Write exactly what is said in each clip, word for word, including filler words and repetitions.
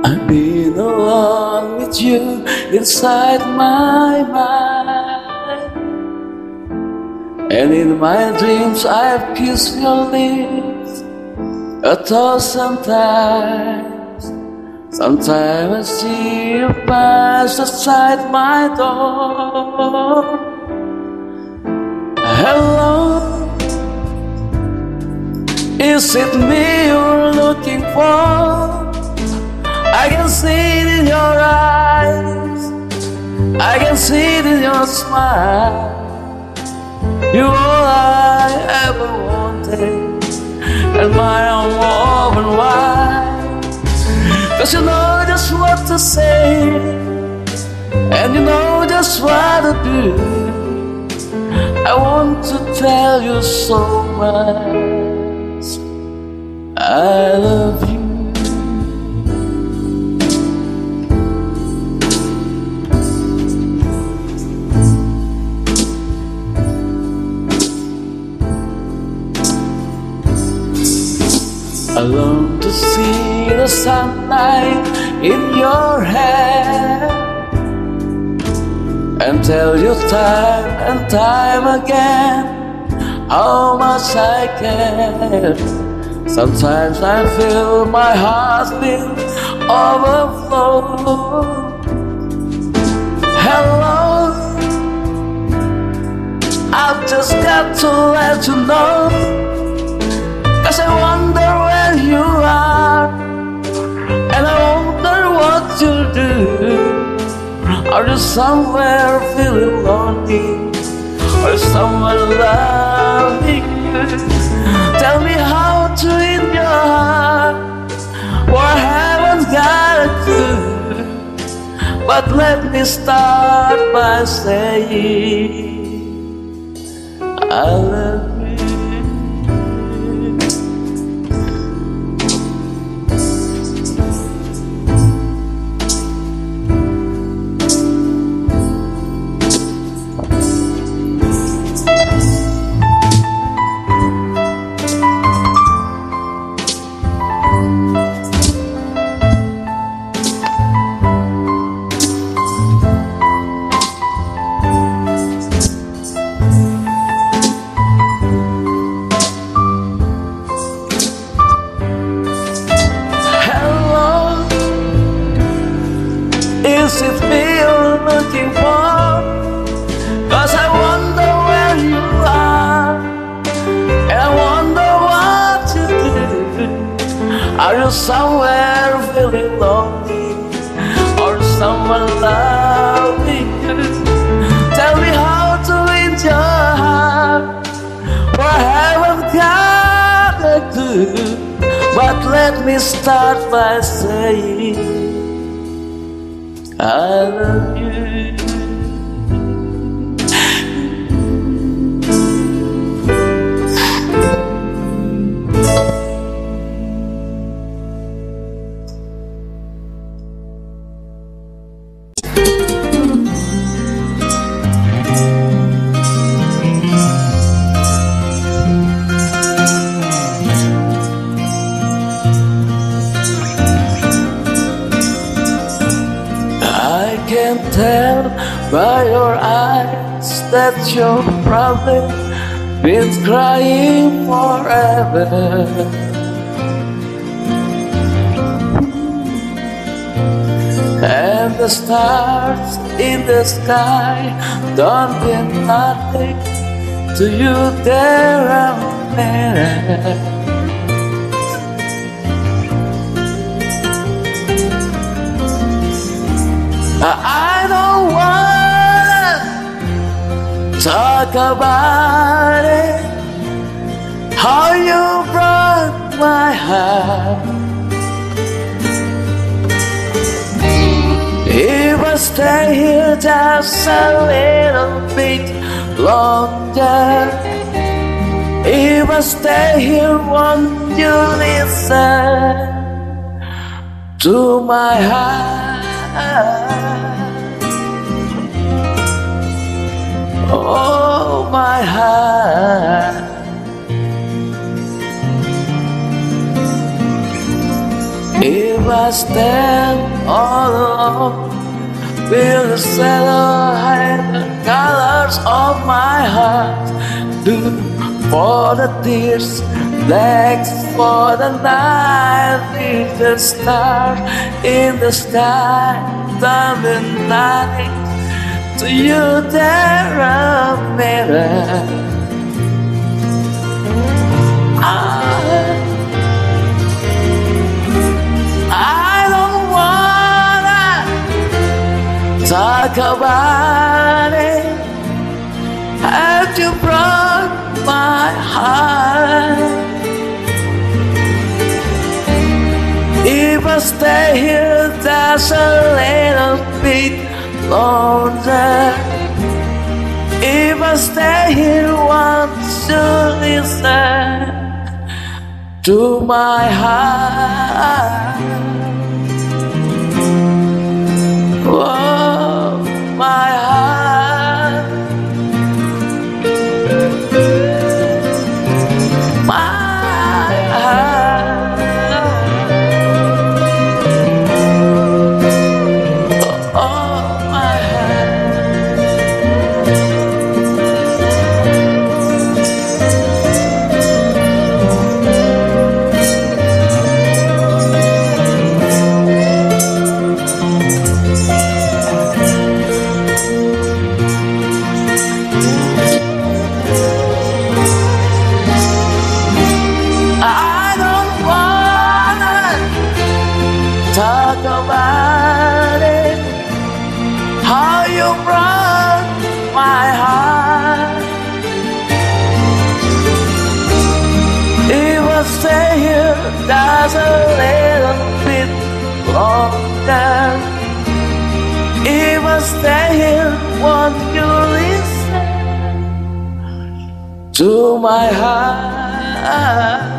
I've been alone with you inside my mind, and in my dreams I've kissed your lips a thousand times. Sometimes I see you pass outside my door. Hello, is it me you're looking for? I can see it in your eyes, I can see it in your smile. You're all I ever wanted, and my arms open wide. Cause you know just what to say, and you know just what to do. I want to tell you so much I love you. I long to see the sunlight in your hair, and tell you time and time again how much I care. Sometimes I feel my heart will overflow. Hello, I've just got to let you know, cause I wonder where you are, and I wonder what you do. Are you somewhere feeling lonely, or someone loving you? Tell me how to in your heart, for I haven't got a clue. But let me start by saying I love you. Is it me you're looking for? Cause I wonder where you are, and I wonder what you do. Are you somewhere feeling lonely, or someone loving you? Tell me how to win your heart, for I haven't got a clue. But let me start by saying I love you. I can tell by your eyes that you've probably been crying forever. And the stars in the sky don't mean nothing to you there out there. I don't wanna talk about it, how you broke my heart. If I stay here just a little bit longer, if I stay here, won't you listen to my heart? Oh, my heart. If I I stand all alone, will the shadow hide the colors of my heart? Do for the tears, black for the night, with the stars in the sky, diamond light. To you there a mirror. I, I don't wanna talk about it. Have you brought my heart? If I stay here, that's a little bit longer. If I stay here, won't you listen to my heart? Oh, my heart, my heart. Oh, my talk about it, how you brought my heart. If I stay here, that's a little bit longer. If I stay here, won't you listen to my heart?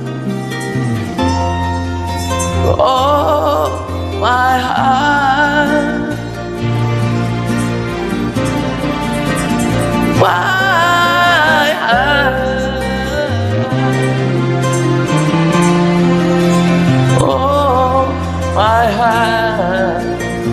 Oh, my heart, my heart. Oh, my heart.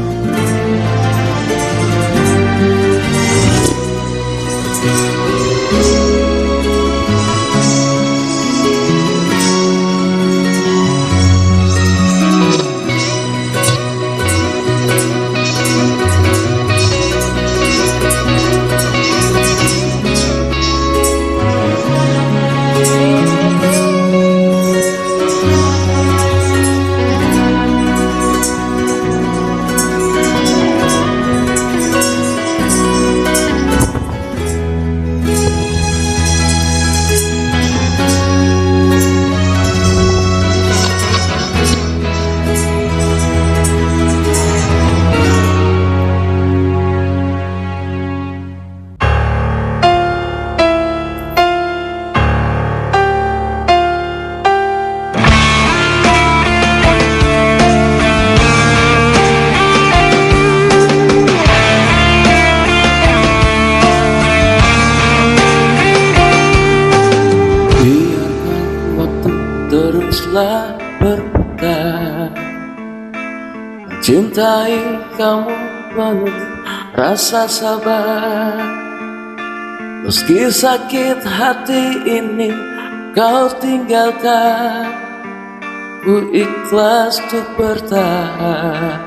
Teruslah berputar, mencintai kamu penuh rasa sabar. Meski sakit hati ini kau tinggalkan, ku ikhlas untuk bertahan.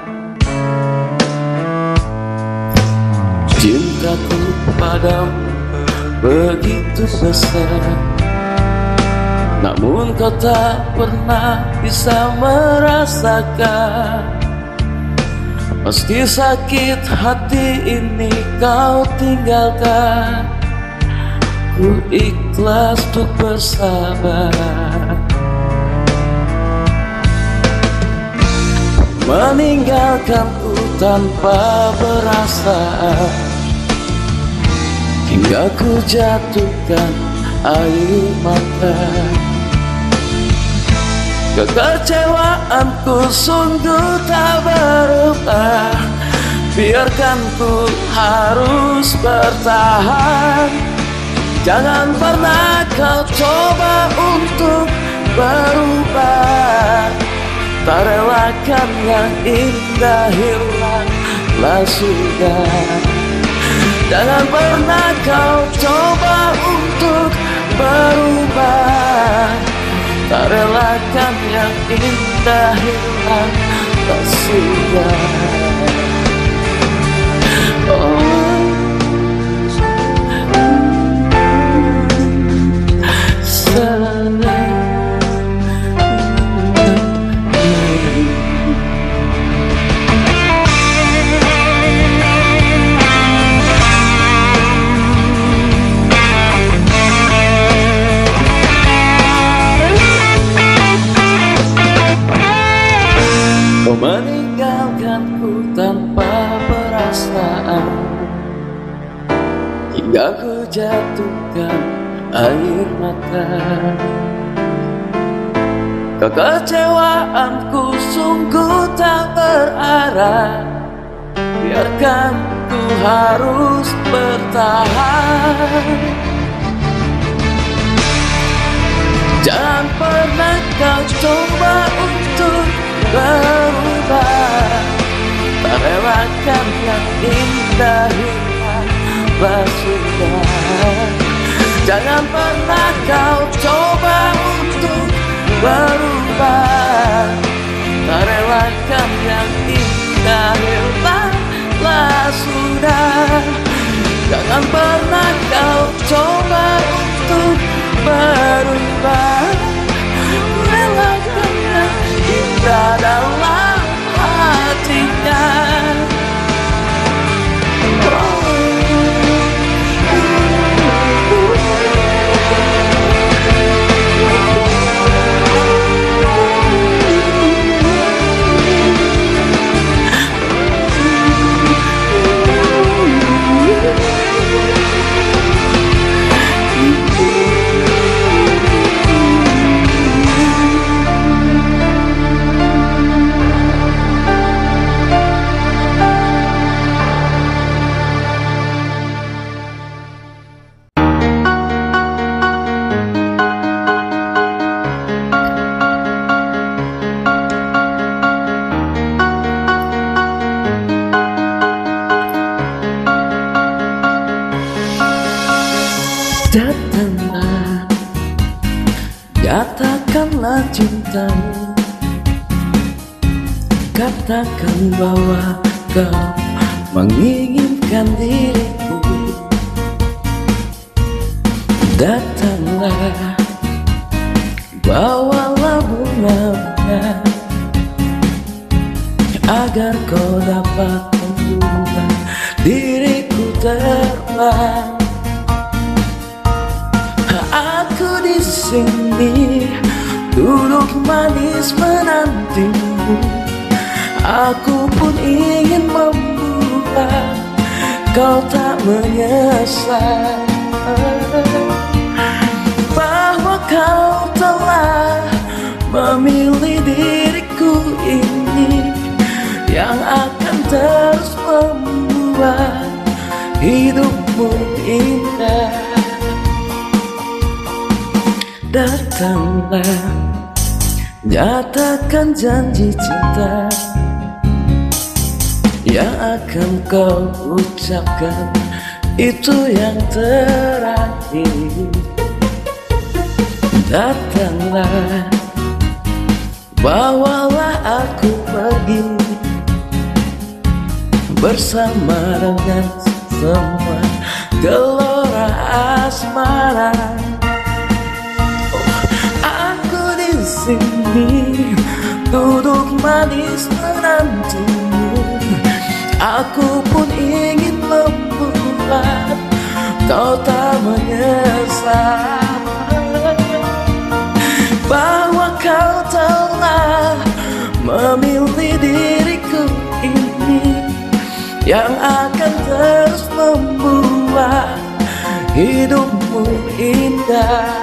Cintaku padamu begitu besar, namun kau tak pernah bisa merasakan. Meski sakit hati ini kau tinggalkan, ku ikhlas untuk bersabar. Meninggalkanku tanpa berasa, hingga ku jatuhkan air mata. Kekecewaanku sungguh tak berubah, biarkan ku harus bertahan. Jangan pernah kau coba untuk berubah. tak relakan yang indah hilanglah sudah. Jangan pernah kau coba untuk berubah, tak relakan yang indah hilanglah sudah. Oh, sana. Kau meninggalkanku tanpa perasaan, hingga ku jatuhkan air mata. Kekecewaanku sungguh tak berarah, biarkan ku harus bertahan. Jangan pernah kau coba untuk berubah, tak relakan yang indah hilanglah sudah. Jangan pernah kau coba untuk berubah, tak relakan yang indah hilanglah sudah. Jangan pernah kau coba untuk berubah, relakan yang indah dalam hatinya. Datanglah, katakanlah cintamu, katakan bahwa kau menginginkan diriku. Datanglah, bawalah bunga-bunga, agar kau dapat membuat diriku terbang. Aku di sini duduk manis menantimu. Aku pun ingin membuat kau tak menyesal, bahwa kau telah memilih diriku ini, yang akan terus membuat hidupmu indah. Datanglah, nyatakan janji cinta yang akan kau ucapkan, itu yang terakhir. Datanglah, bawalah aku pergi bersama dengan semua gelora asmara. Sini duduk manis menantimu. Aku pun ingin membuat kau tak menyesal, bahwa kau telah memilih diriku ini, yang akan terus membuat hidupmu indah.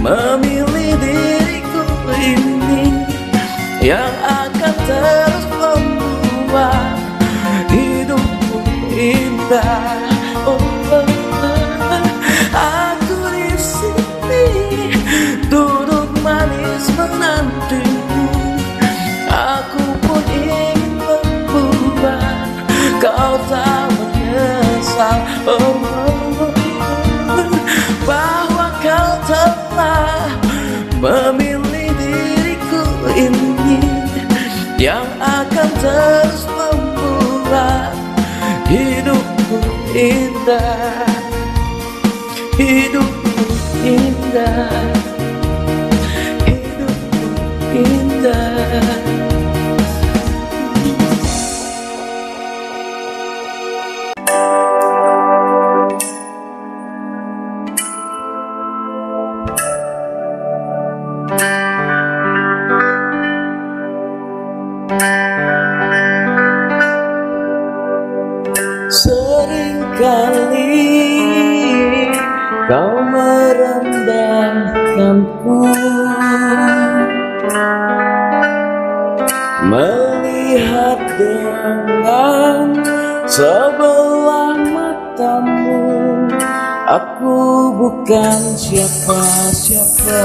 memilih diriku ini yang akan terus membuat hidupku indah. Oh, oh, oh. Aku di sini duduk manis menantimu. Aku pun ingin membuat kau tak menyesal. Oh, oh, oh. Bahwa kau telah memilih diriku ini yang akan terus membuat hidupku indah, hidupku indah, hidupku indah. Seringkali kau merendahkanku, melihat dengan sebelah matamu. Aku bukan siapa-siapa.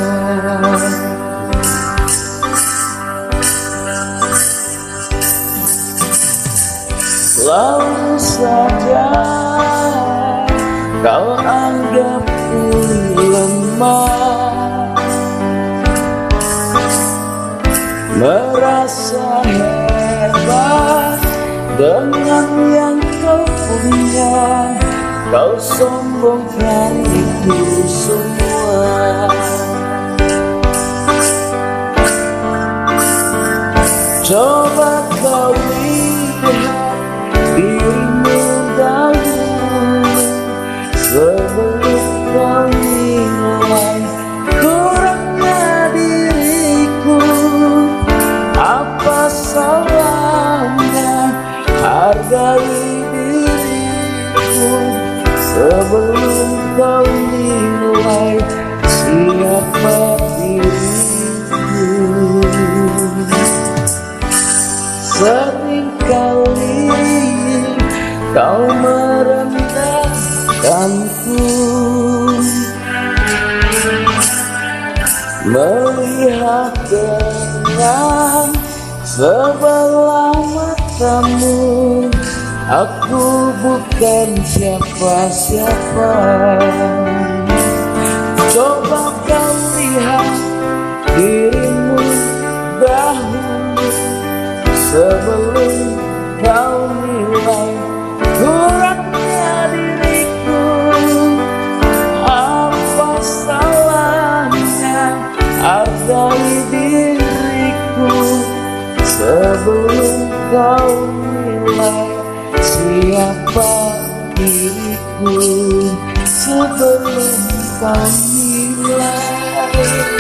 Selalu saja kau anggapku lemah, merasa hebat dengan yang kau punya. Kau sombongkan itu semua. Coba kau lihat dirimu dahulu sebelum kau nilai kurangnya diriku. Apa salahnya hargai diriku sebelum kau nilai siapa diriku. Seringkali kau merendahkanku, melihat dengan sebelah matamu. Aku bukan siapa-siapa. Coba kau lihat dirimu dahulu sebelum kau nilai kurangnya diriku. Apa salahnya hargai diriku sebelum kau nilai siapa diriku. Sebelum kau nilai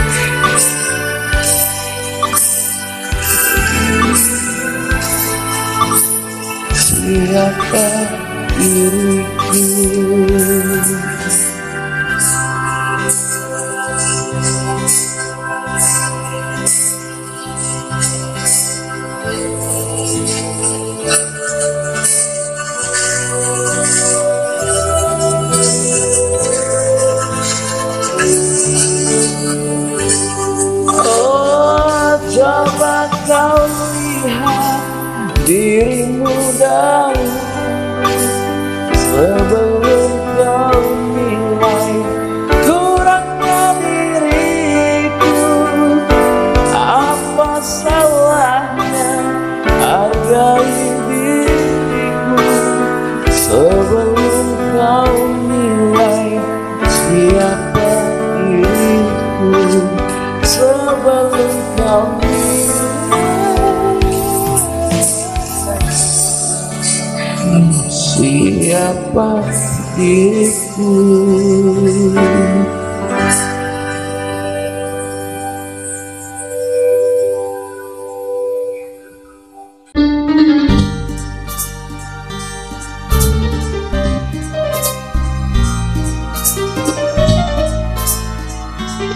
siapa diriku. Oh, coba kau lihat dirimu dahulu sebelum kau nilai kurangnya diriku. Apa salahnya hargai diriku sebelum kau nilai siapa diriku. Sebelum kau siapa diriku.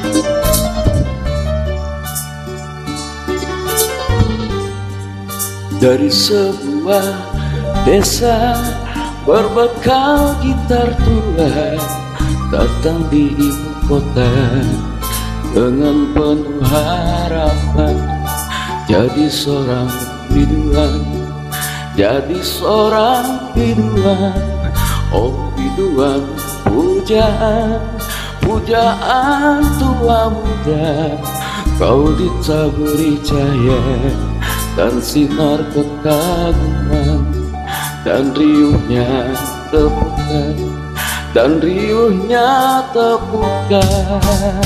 Dari sebuah desa berbekal gitar tua, datang di ibu kota dengan penuh harapan. Jadi seorang biduan, jadi seorang biduan. Oh biduan, pujaan, pujaan tua muda. Kau ditaburi cahaya dan sinar kekaguman, dan riuhnya tepukan, dan riuhnya tepukan.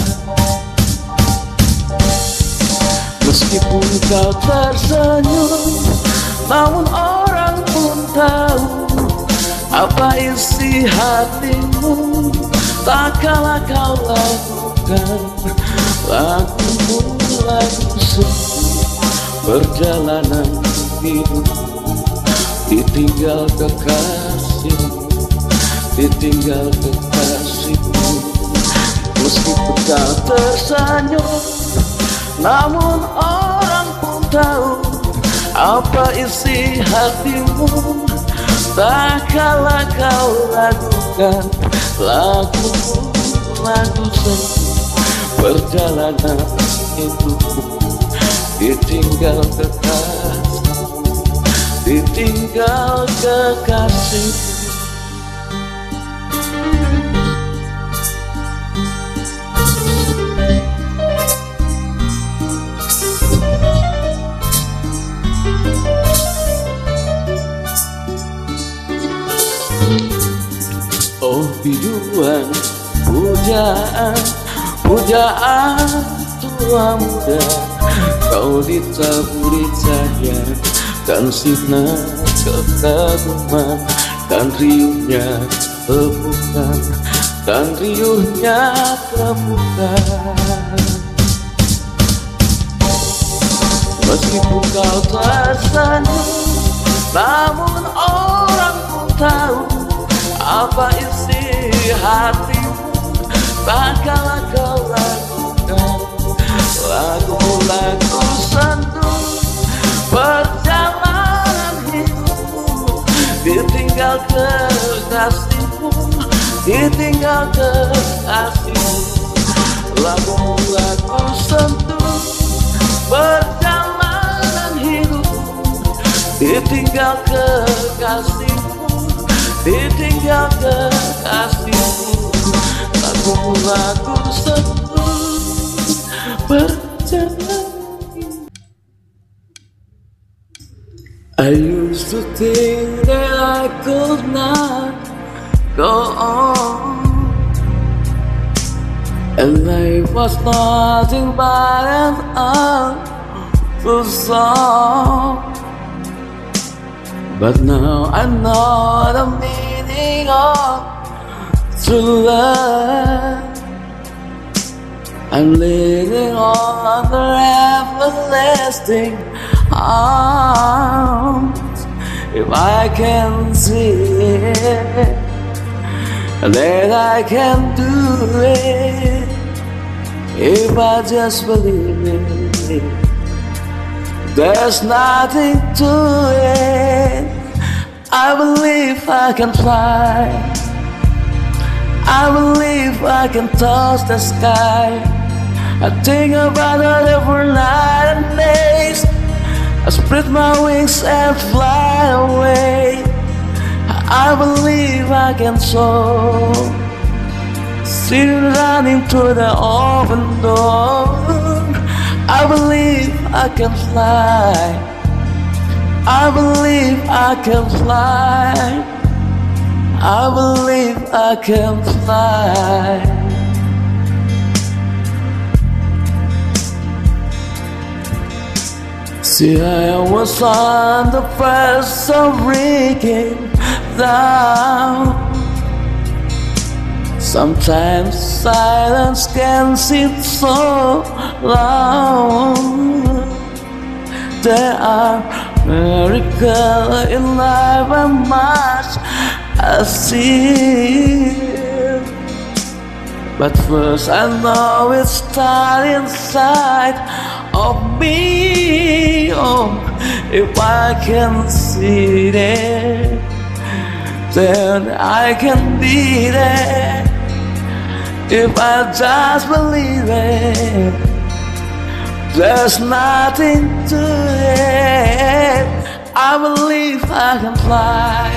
Meskipun kau tersenyum, namun orang pun tahu apa isi hatimu. Tak kalah kau lakukan lagumu, lagu sedih. Perjalanan hidup ditinggal kekasihmu, ditinggal kekasihmu. Meskipun kau tersenyum, namun orang pun tahu apa isi hatimu. Tak kalah kau lakukan lagumu, lagu sedih. Perjalanan hidupmu ditinggal kekasih, ditinggal kekasih. Oh biduan, pujaan, pujaan tua muda. Kau ditaburi cahaya dan sinar kekaguman, dan riuhnya tepukan, dan riuhnya tepukan. Meskipun kau tersenyum, namun orang pun tahu apa isi hatimu. Tak kalah kau lakukan lagu-lagu sendu. Perjalanan hidupmu ditinggal kekasihmu, ditinggal kekasihmu. Lagu-lagu sendu. Perjalanan hidupmu ditinggal kekasihmu, ditinggal kekasihmu. Lagu-lagu sendu. Perjalanan. I used to think that I could not go on, and life was nothing but an awful song. But now I know the meaning of true love. I'm living on the everlasting arms. If I can see it, then I can do it. If I just believe it, there's nothing to it. I believe I can fly. I believe I can touch the sky. I think about it every night and days. I spread my wings and fly away. I believe I can soar, still running through the open door. I believe I can fly. I believe I can fly. I believe I can fly. See, I was on the verge of breaking down. Sometimes silence can seem so long. There are miracles in life and much I see. But first I know it's started inside of me. Oh, if I can see it, then I can be there. If I just believe it, there's nothing to it. I believe I can fly.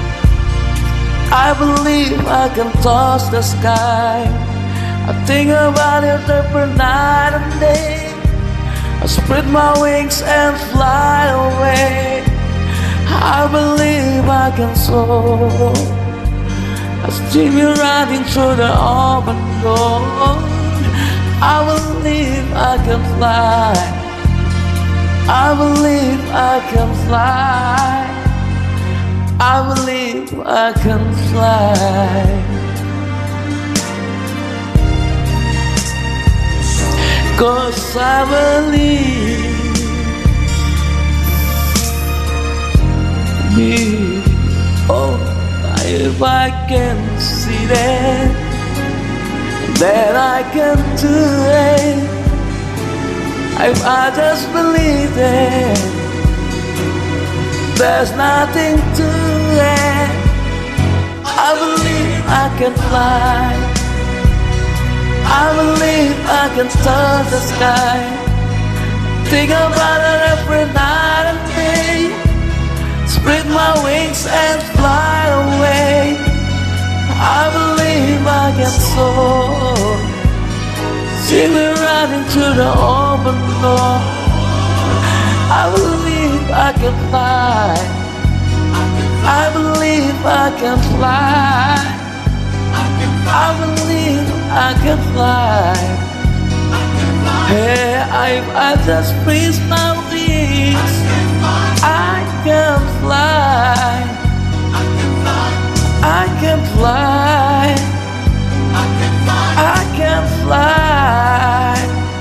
I believe I can touch the sky. I think about it every night and day. I spread my wings and fly away. I believe I can soar. I see me running through the open door. I believe I can fly. I believe I can fly. I believe I can fly. Cause I believe me. Oh, if I can see that, then I can do it. If I just believe it, there's nothing to it. I believe I can fly. I believe I can touch the sky. Think about it every night and day. Spread my wings and fly away. I believe I can soar. See me running through the open door. I believe I can fly. I believe I can fly. I believe I can fly. Hey, I, I just raise my wings. I can fly. I can fly. I can fly.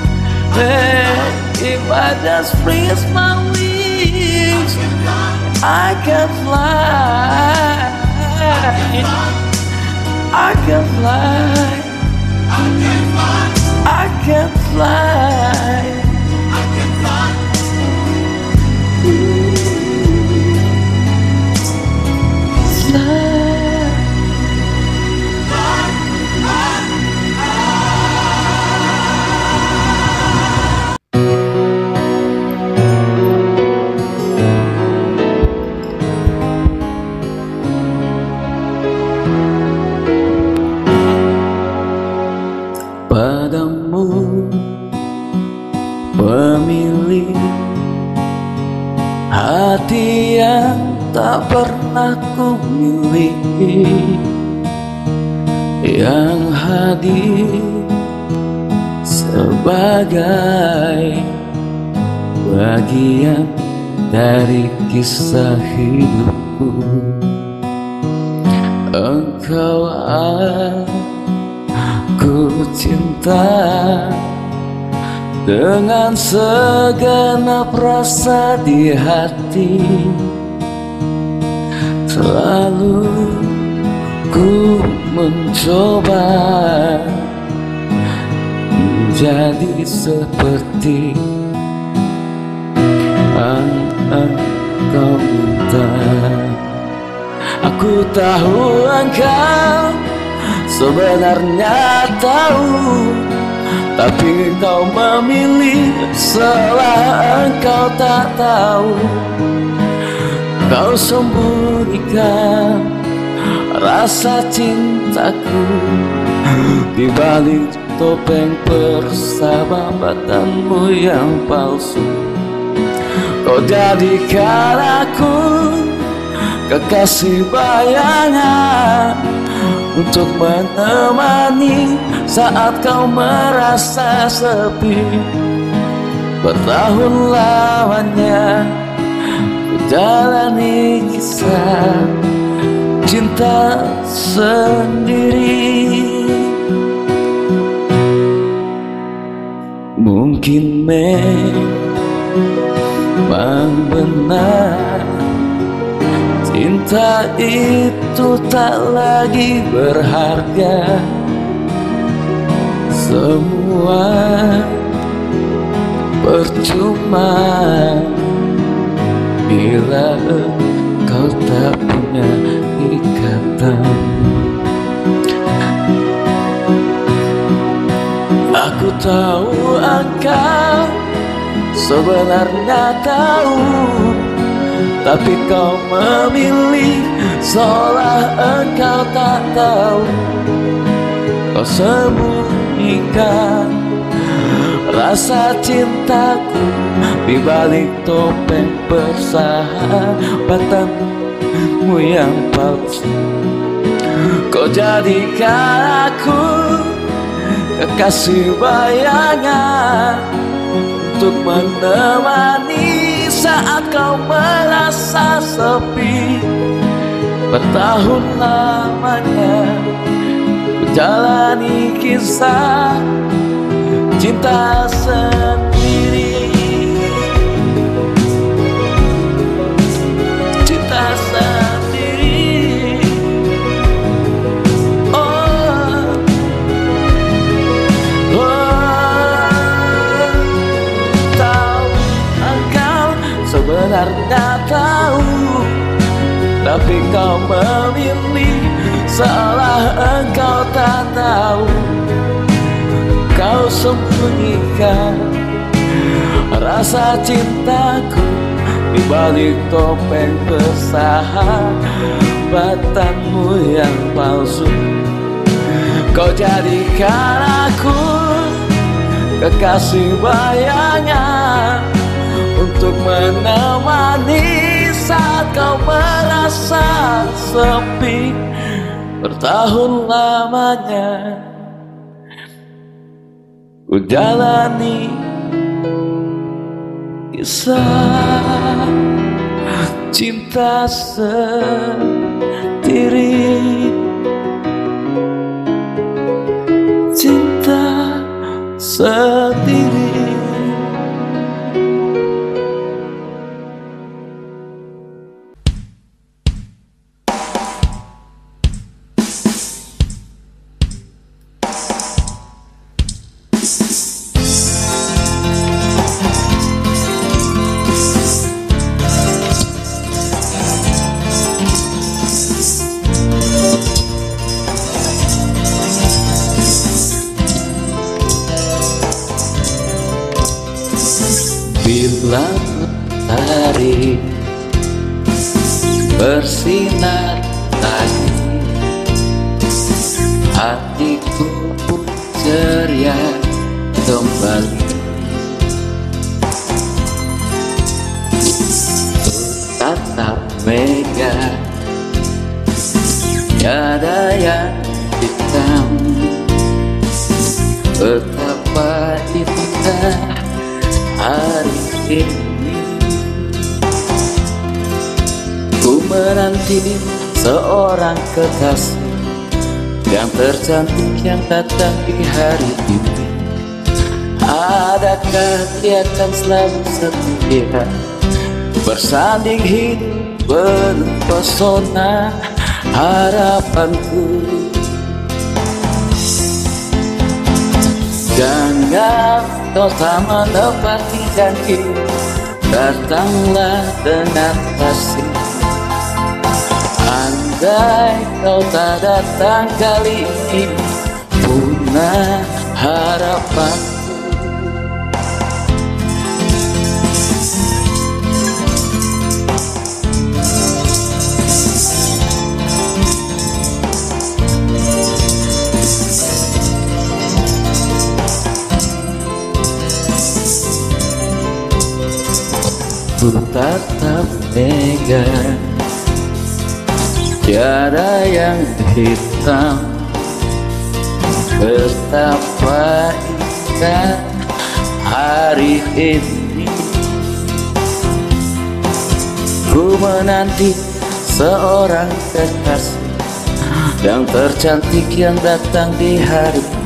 Hey, if I just raise my wings, I can fly. I can fly. I can fly. Padamu pemilih hati yang tak pernah ku miliki, yang hadir sebagai bagian dari kisah hidupku. Engkau aku cinta dengan segenap rasa di hati. Selalu ku mencoba menjadi seperti yang engkau minta. Aku tahu engkau sebenarnya tahu, tapi kau memilih seolah engkau tak tahu. Kau sembunyikan rasa cintaku di balik topeng persahabatanmu yang palsu. Kau jadikan aku kekasih bayangan untuk menemani saat kau merasa sepi. Bertahun lamanya ku jalani kisah cinta sendiri. Mungkin memang benar cinta itu tak lagi berharga, Semua percuma bila engkau tak punya ikatan. Aku tahu engkau sebenarnya tahu, tapi kau memilih seolah engkau tak tahu. Kau sembunyikan rasa cintaku di balik topeng persahabatanmu yang palsu. Kau jadikan aku kekasih bayangan untuk menemani saat kau merasa sepi. Bertahun lamanya ku jalani kisah cinta sendiri, cinta sendiri. Oh, oh, tahu engkau sebenarnya tahu, tapi kau memilih seolah engkau tak tahu. Kau sembunyikan rasa cintaku di balik topeng persahabatanmu yang palsu. Kau jadikan aku kekasih bayangan untuk menemani saat kau merasa sepi. Bertahun lamanya ku jalani kisah cinta sendiri, cinta sendiri. Bila matahari bersinar lagi, hatiku pun ceria kembali. Tatap mega, tiada yang hitam. Betapa indah hari ini, ku menanti seorang kekasih yang tercantik yang datang di hari ini. Adakah dia akan selalu setia bersanding hidup penuh pesona harapanku? Jangan kau tak menepati janji, datanglah dengan kasih. Andai kau tak datang kali ini, punah harapanku. Ku tatap mega, tiada yang hitam. Betapa indah hari ini, ku menanti seorang kekasih yang tercantik yang datang di hari ini.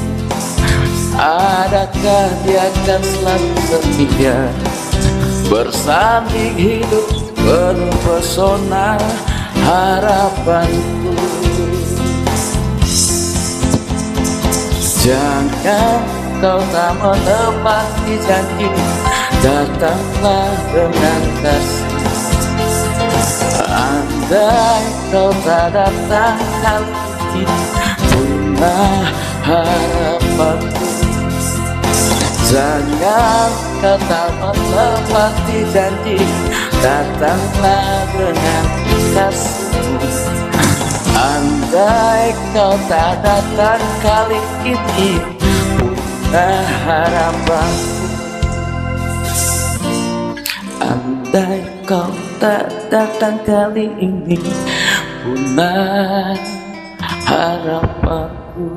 Adakah dia akan selalu setia bersanding hidup penuh pesona harapanku? Jangan kau tak menepati janji, datanglah dengan kasih. Andai kau tak datang kali ini, punah harapanku. Jangan kau tak menepati janji, datanglah dengan kasihmu. Andai kau tak datang kali ini, punah harapanku. Andai kau tak datang kali ini, punah harapanku.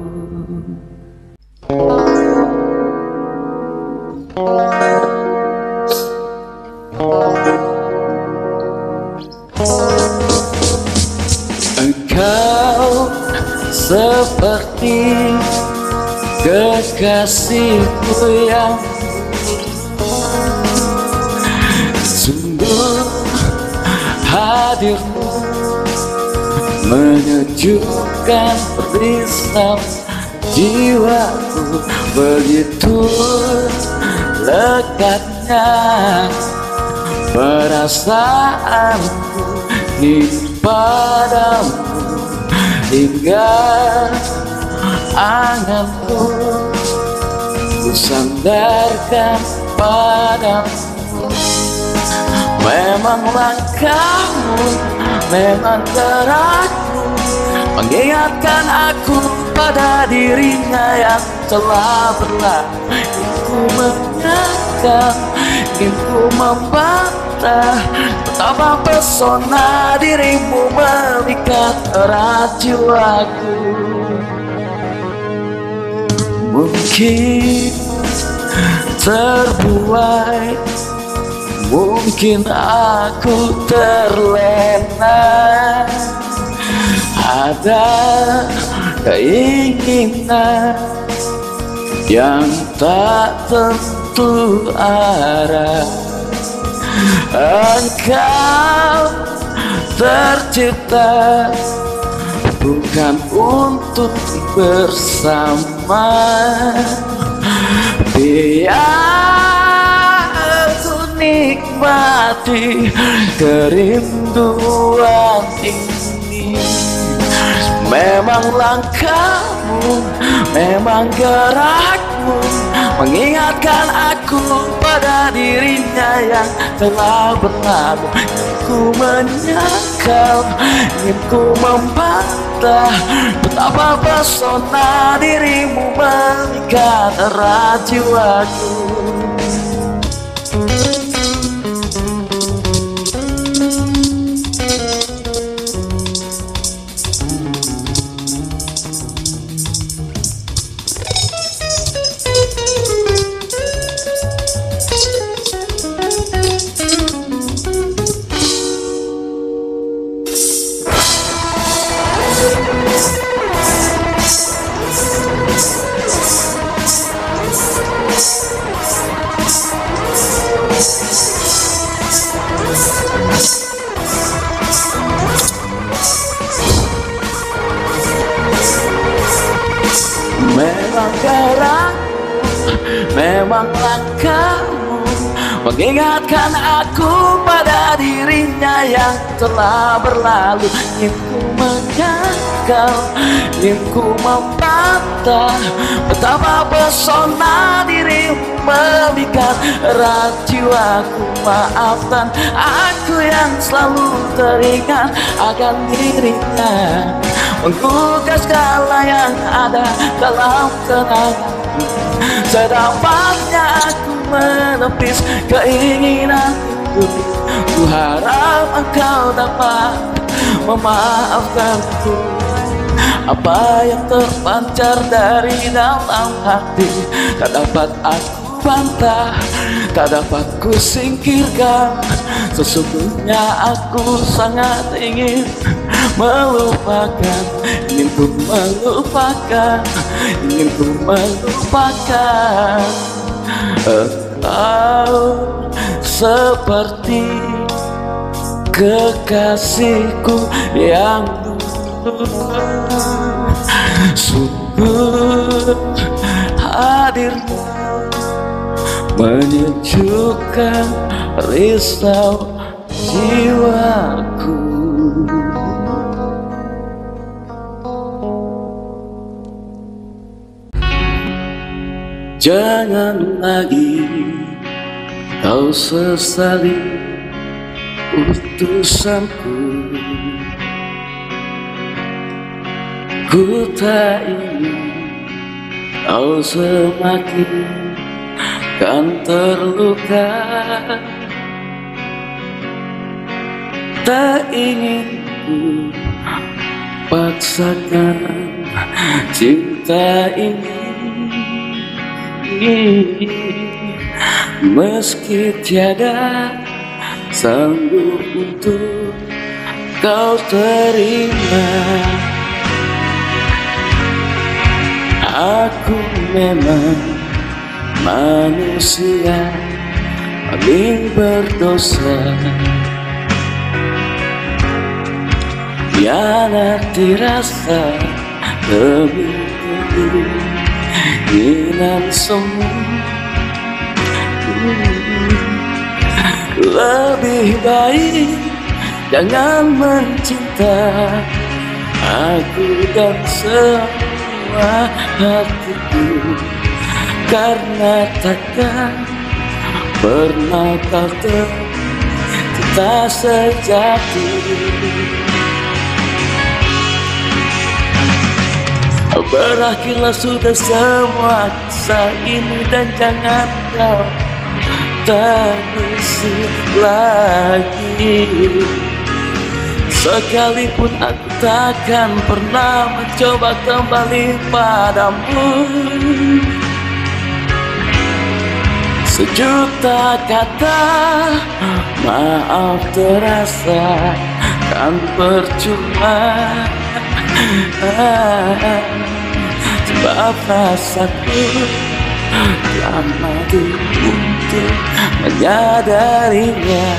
Engkau seperti kekasihku yang sungguh, hadirmu menyejukkan risau jiwaku. Begitu lekatnya perasaanku di padamu, hingga anganku ku sandarkan padamu. Memang langkahmu, memang gerakmu mengingatkan aku pada dirinya yang telah berlalu. Ingin ku menyangkal, ingin ku membantah betapa pesona dirimu memikat erat jiwaku. Mungkin terbuai, mungkin aku terlena, ada keinginan yang tak tentu arah. Engkau tercipta bukan untuk bersama. Biar aku nikmati kerinduan ini. Memang langkahmu, memang gerakmu mengingatkan aku pada dirinya yang telah berlalu. Ingin ku menyangkal, ingin ku membantah betapa pesona dirimu memikat erat jiwaku. Memang gerakmu, memang langkahmu mengingatkan aku pada dirinya yang telah berlalu. Ingin ku menyangkal, ingin ku membantah betapa pesona dirimu memikat erat jiwaku. Maafkan aku yang selalu teringat akan dirinya, menggugah segala yang ada dalam kenanganku. Sedapatnya aku menepis keinginan itu. Ku harap engkau dapat memaafkanku. Apa yang terpancar dari dalam hati tak dapat aku bantah, tak dapat ku singkirkan. Sesungguhnya aku sangat ingin melupakan, ingin ku melupakan, ingin ku melupakan. Engkau seperti kekasihku yang dulu, sungguh hadirmu menyejukkan risau jiwaku. Jangan lagi kau sesali putusanku. Ku tak ingin kau semakin kan terluka. Tak ingin ku paksakan cinta ini, meski tiada sanggup untuk kau terima. Aku memang manusia paling berdosa, hianati rasa demi keinginan semu. Lebih baik jangan mencinta aku dan semua hatiku, karena takkan pernah kau cinta sejati. Berakhirlah sudah semua kisah ini, dan jangan kau terusin lagi. Sekalipun aku takkan pernah mencoba kembali padamu. Sejuta kata maaf terasa kan percuma, sebab rasaku telah mati untuk menyadarinya.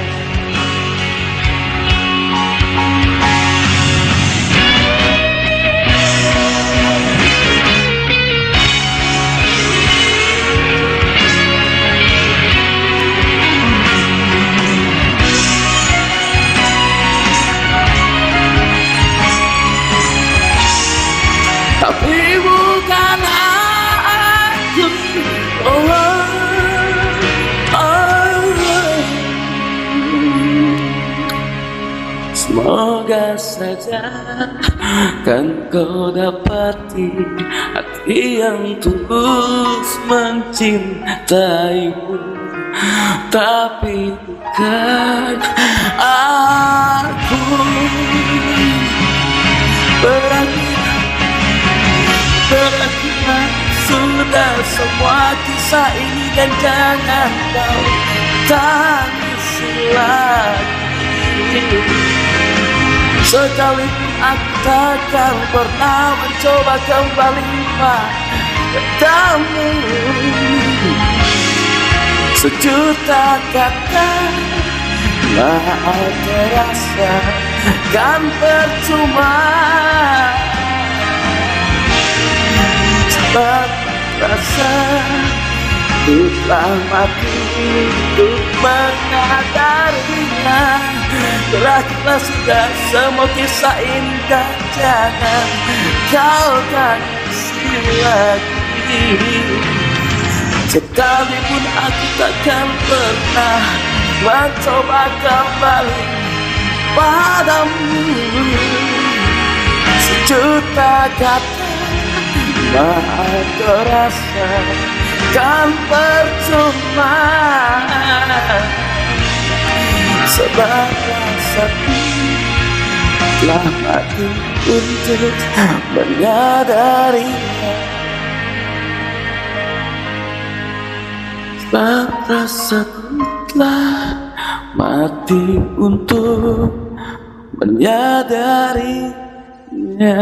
Tapi bukan aku, oh, oh, oh. Semoga saja kan kau dapati hati yang tulus mencintaimu, tapi bukan aku. Berarti Berakhirlah sudah semua kisah ini, dan jangan kau tangisi lagi. Sekalipun aku takkan pernah mencoba kembali padamu. Sejuta kata maaf terasa kan percuma, sebab rasa ku telah mati untuk menyadarinya. Berakhirlah sudah semua kisah indah, jangan kau tangisi lagi. Sekalipun aku takkan pernah mencoba kembali padamu. Sejuta kata maaf terasa kan percuma, sebab rasaku telah mati untuk menyadarinya. Sebab rasaku telah mati untuk menyadarinya.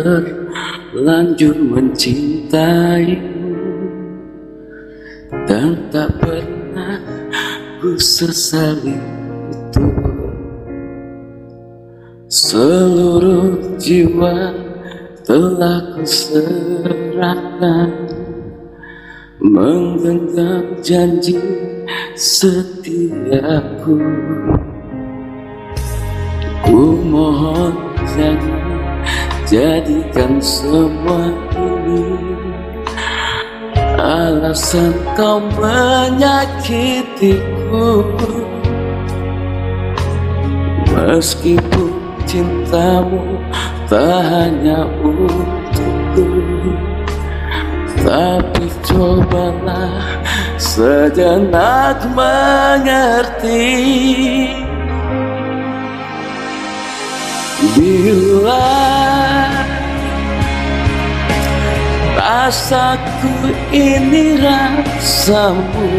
terlanjur mencintaimu, dan tak pernah ku sesali itu. Seluruh jiwa telah ku serahkan, menggenggam janji setiaku. Ku mohon jangan jadikan semua ini alasan kau menyakitiku. Meskipun cintamu tak hanya untukku, tapi cobalah sejenak mengerti. Bila rasaku ini rasamu,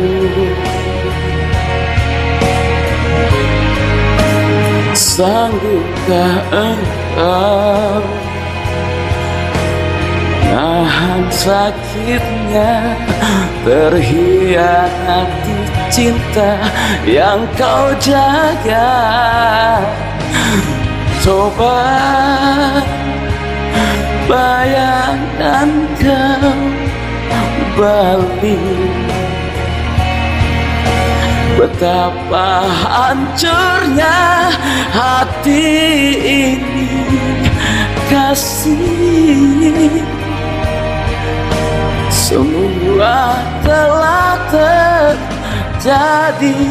sanggupkah engkau nahan sakitnya terhianati cinta yang kau jaga? Coba bayangkan kembali betapa hancurnya hati ini, kasih. Semua telah terjadi.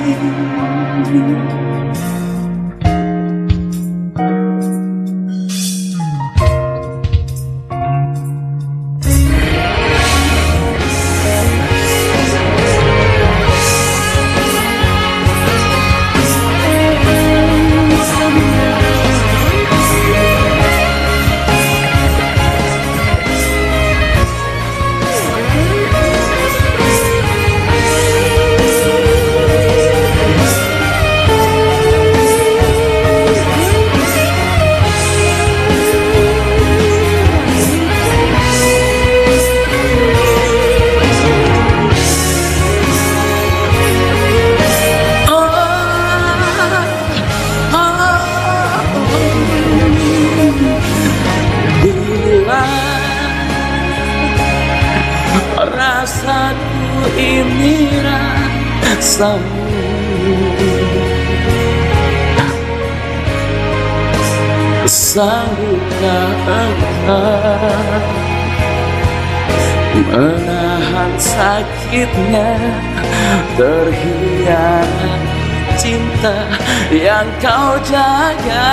Rasaku ini rasamu, sanggupkah engkau menahan sakitnya terhianat cinta yang kau jaga?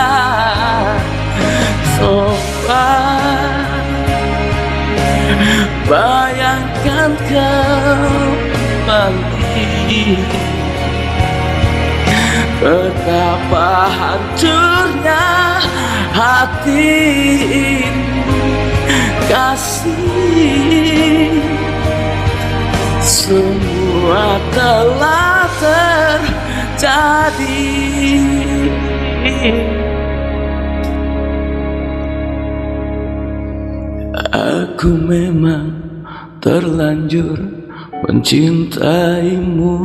Coba bayangkan kembali betapa hancurnya hati ini, kasih. Semua telah terjadi. Aku memang terlanjur mencintaimu.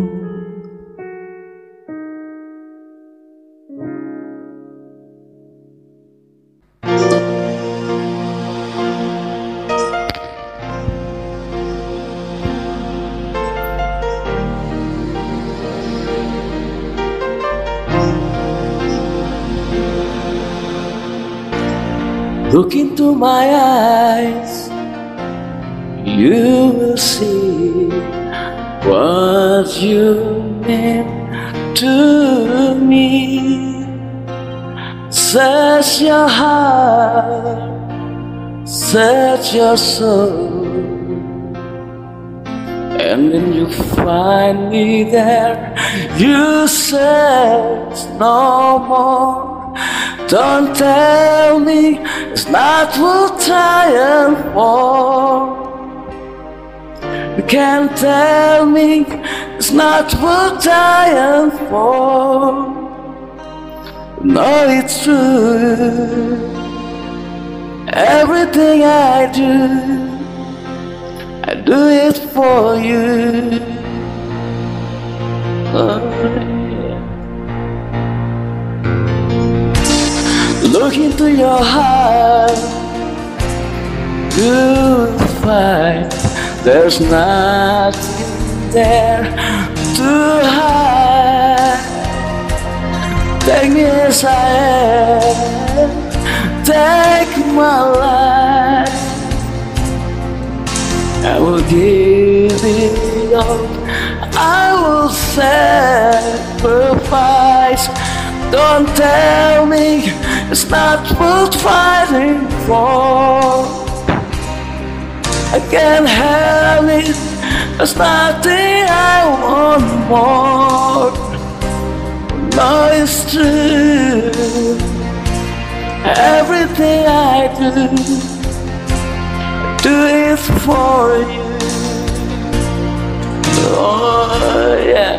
Look into my eyes, you will see what you mean to me. Search your heart, search your soul, and then you find me there. You search no more. Don't tell me it's not what I am for. You can't tell me it's not what I am for. No, it's true. Everything I do, I do it for you. Oh, yeah. Look into your heart, you'll find there's nothing there to hide. Take me as I am, take my life. I will give it all, I will sacrifice. Don't tell me it's not worth fighting for. I can't have it, there's nothing I want more. No, it's true, everything I do, I do it for you. Oh yeah.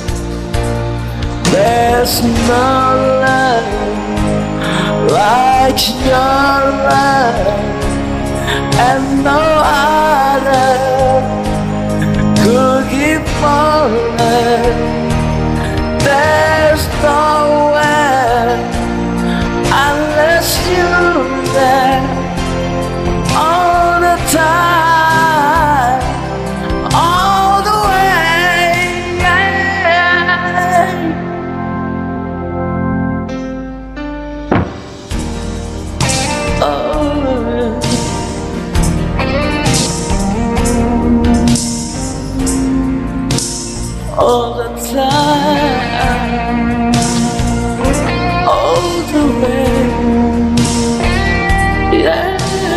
There's no love like your love, and no other could give more love. There's nowhere unless you're there all the time, all the way. Oh, all the time, all the way, yeah.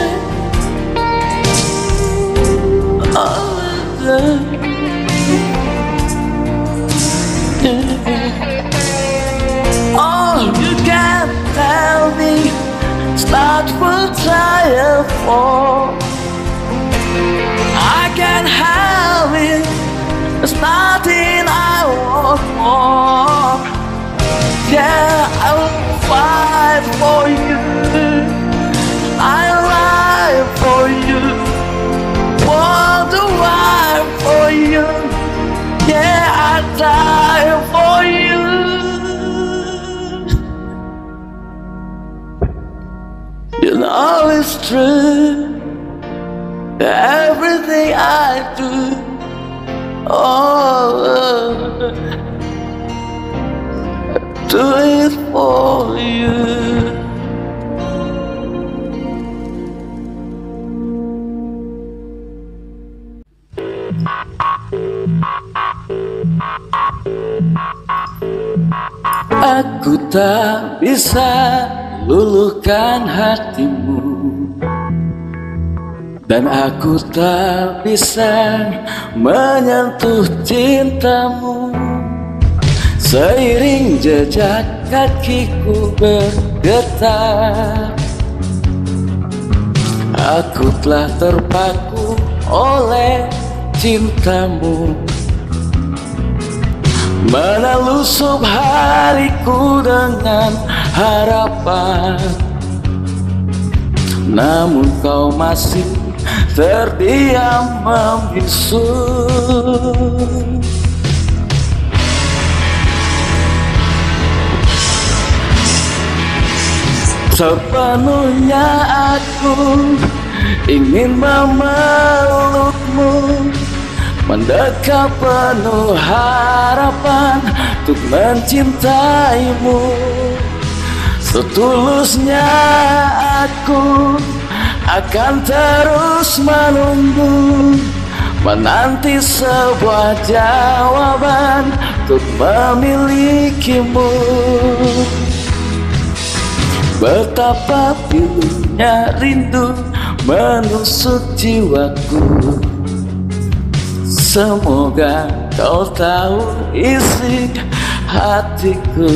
All the yeah. All you can tell me is not what I am for. I can't have it, there's nothing I want more. Yeah, I will fight for you, I'll lie for you, want to fight for you. Yeah, I die for you. You know it's true, everything I do. Oh, do it for you. Aku tak bisa luluhkan hatimu, dan aku tak bisa menyentuh cintamu. Seiring jejak kakiku bergetar, aku telah terpaku oleh cintamu. Menelusup hariku dengan harapan, namun kau masih terdiam membisu. Sepenuhnya aku ingin memelukmu, mendekat penuh harapan untuk mencintaimu. Setulusnya aku akan terus menunggu, menanti sebuah jawaban untuk memilikimu. Betapa pilunya rindu menusuk jiwaku. Semoga kau tahu isi hatiku.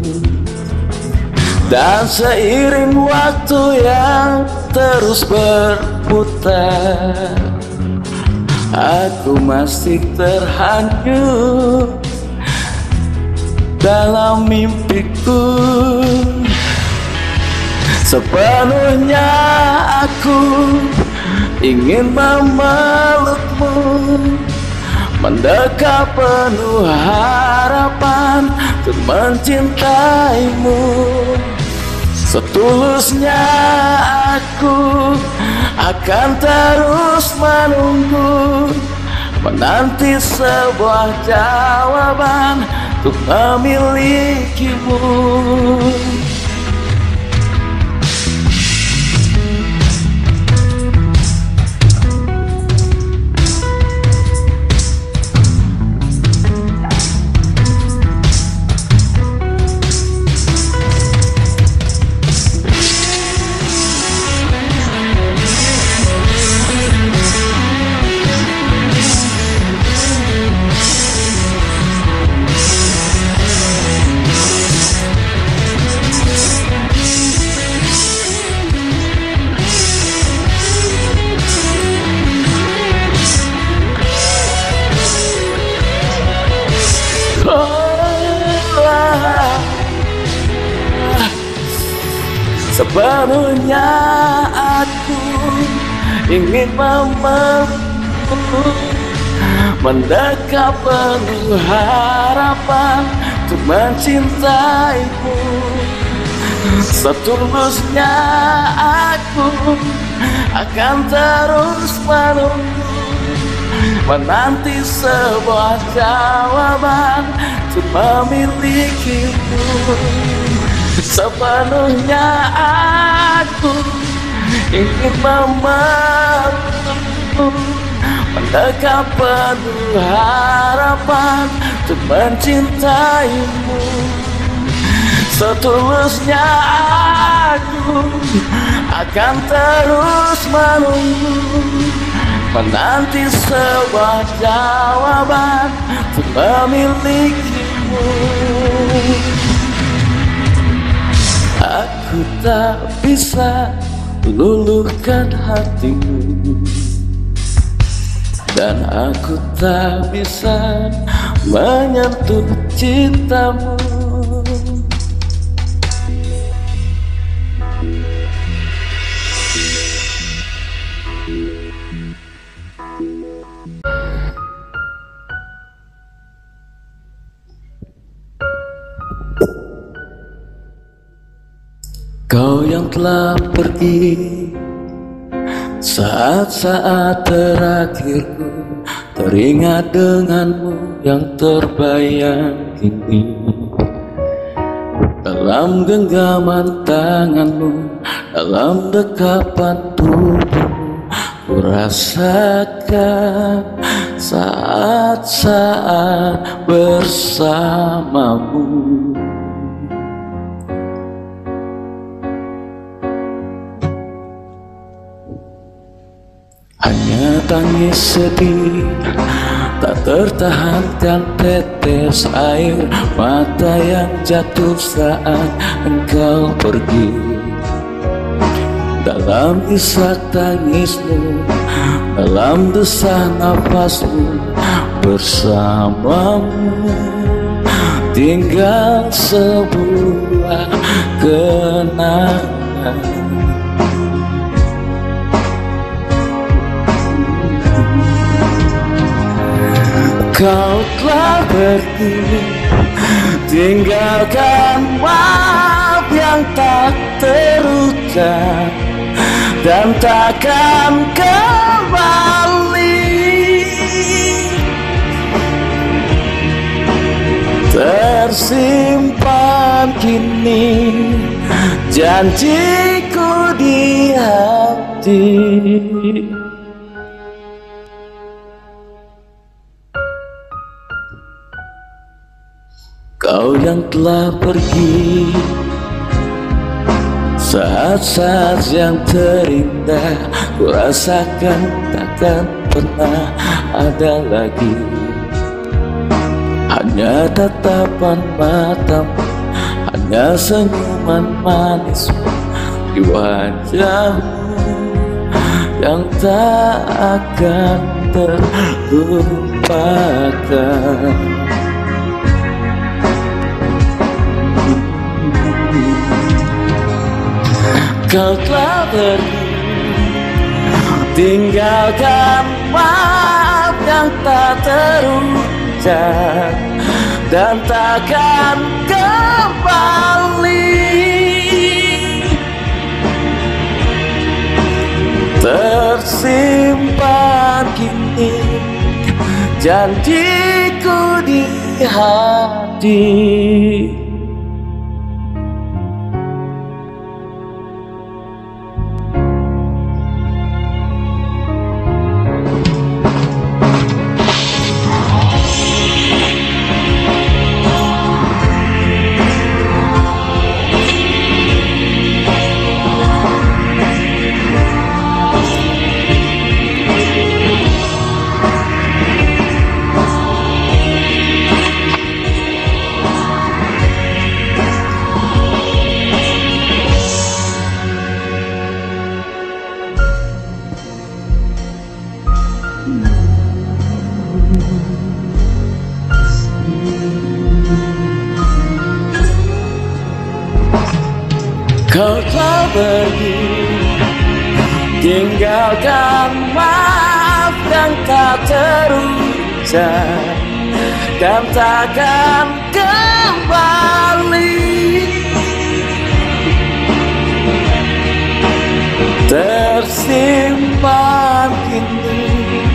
Dan seiring waktu yang terus berputar, aku masih terhanyut dalam mimpiku. Sepenuhnya aku ingin memelukmu, mendekat penuh harapan untuk mencintaimu. Setulusnya aku akan terus menunggu, menanti sebuah jawaban untuk memilikimu. Sepenuhnya aku ingin memelukmu, mendekat penuh harapan untuk mencintaimu. Setulusnya aku akan terus menunggu, menanti sebuah jawaban untuk memilikimu. Sepenuhnya aku ingin memelukmu, mendekat penuh harapan untuk mencintaimu. Setulusnya aku akan terus menunggu, menanti sebuah jawaban untuk memilikimu. Aku tak bisa luluhkan hatimu, dan aku tak bisa menyentuh cintamu. Kau yang telah pergi, saat-saat terakhirku teringat denganmu yang terbayang kini. Dalam genggaman tanganmu, dalam dekapan tubuhmu, ku rasakan saat-saat bersamamu. Hanya tangis sedih, tak tertahankan tetes air mata yang jatuh saat engkau pergi. Dalam isak tangismu, dalam desah nafasmu, bersamamu tinggal sebuah kenangan. Kau telah pergi, tinggalkan maaf yang tak terucap dan takkan kembali. Tersimpan kini janjiku di hati. Kau yang telah pergi, saat-saat yang terindah ku rasakan takkan pernah ada lagi. Hanya tatapan matamu, hanya senyuman manismu di wajahmu yang tak akan terlupakan. Kau telah pergi, tinggalkan maaf yang tak terucap dan takkan kembali. Tersimpan kini janjiku di hati. Kau telah pergi, tinggalkan maaf yang tak terucap dan takkan kembali. Tersimpan kini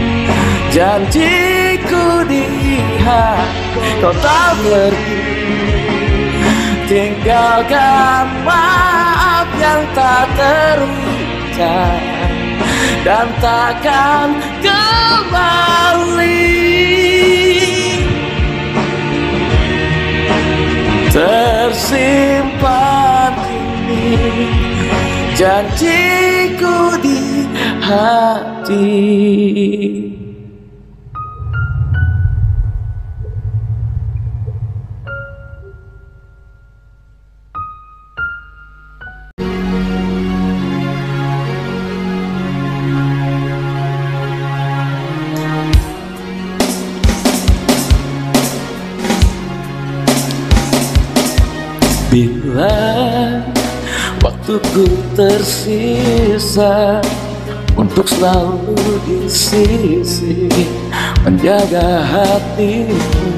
janjiku di hati. Kau telah pergi, tinggalkan maaf yang tak terucap dan takkan kembali. Tersimpan kini janjiku di hati. Bila waktuku tersisa untuk selalu di sisi menjaga hatimu,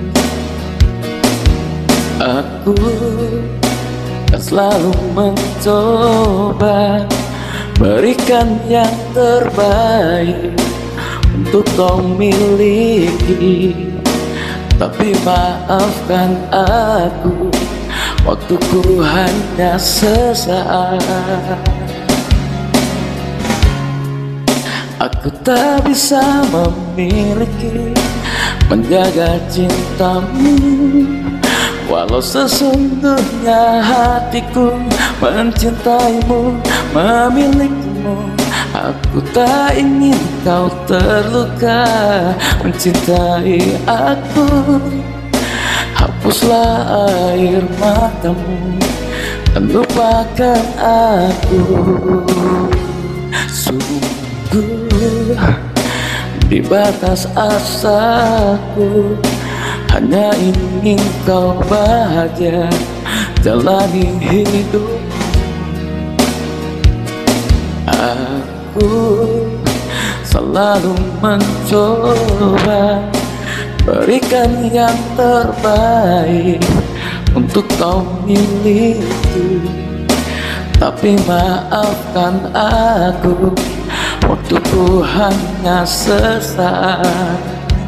aku akan selalu mencoba berikan yang terbaik untuk kau miliki. Tapi maafkan aku, waktuku hanya sesaat. Aku tak bisa memiliki, menjaga cintamu, walau sesungguhnya hatiku mencintaimu, memilikimu. Aku tak ingin kau terluka mencintai aku. Hapuslah air matamu dan lupakan aku. Sungguh di batas asaku hanya ingin kau bahagia jalani hidup. Aku selalu mencoba berikan yang terbaik untuk kau miliki. Tapi maafkan aku, waktuku hanya sesaat.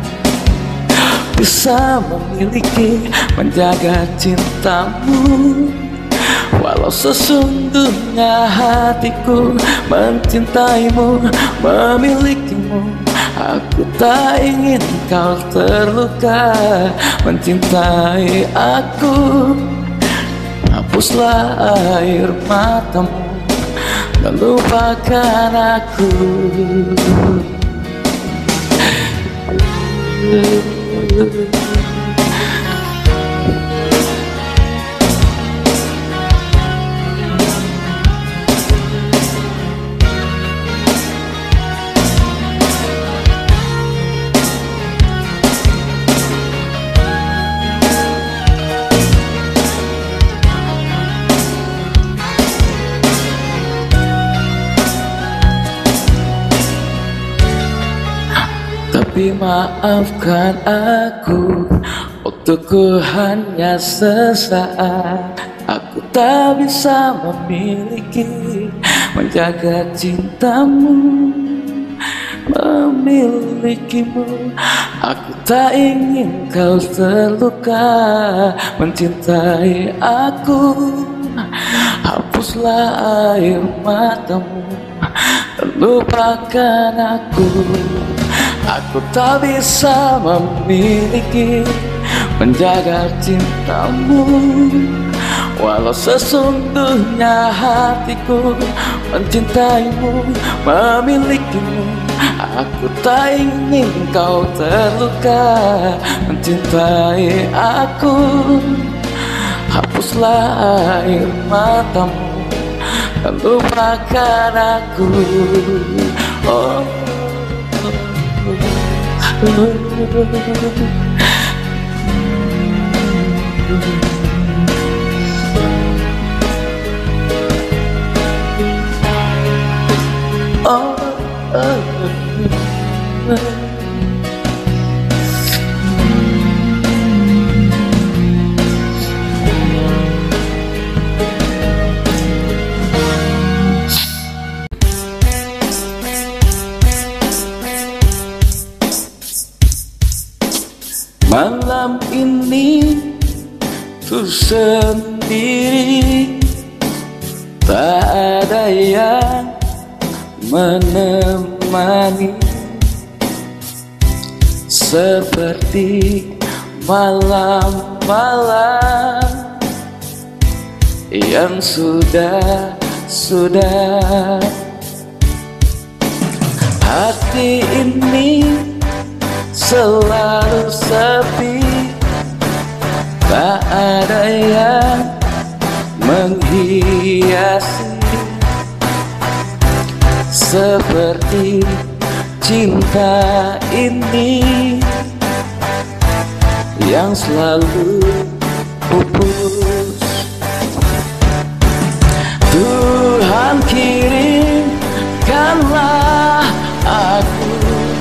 Bisa memiliki, menjaga cintamu, walau sesungguhnya hatiku mencintaimu, memilikimu. Aku tak ingin kau terluka mencintai aku. Hapuslah air matamu dan lupakan aku. Tapi maafkan aku, untukku hanya sesaat. Aku tak bisa memiliki, menjaga cintamu, memilikimu. Aku tak ingin kau terluka, mencintai aku. Hapuslah air matamu dan lupakan aku. Aku tak bisa memiliki, menjaga cintamu, walau sesungguhnya hatiku mencintaimu, memilikimu. Aku tak ingin kau terluka, mencintai aku. Hapuslah air matamu dan lupakan aku. Oh, oh, oh. Malam ini ku sendiri, tak ada yang menemani, seperti malam-malam yang sudah-sudah. Hati ini selalu sepi, tak ada yang menghiasi, seperti cinta ini yang selalu pupus. Tuhan kirimkanlah aku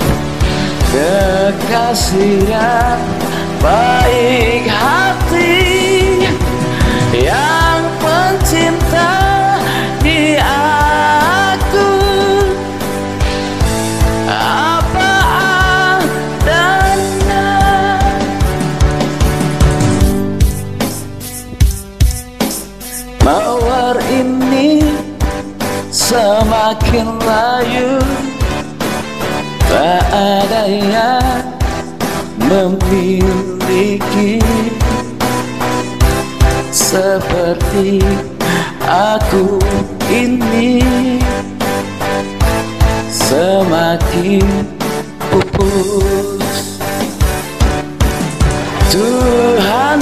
kekasih yang baik hati, yang mencintai aku apa adanya. Mawar ini semakin layu, tak ada yang memiliki, seperti aku ini semakin pupus. Tuhan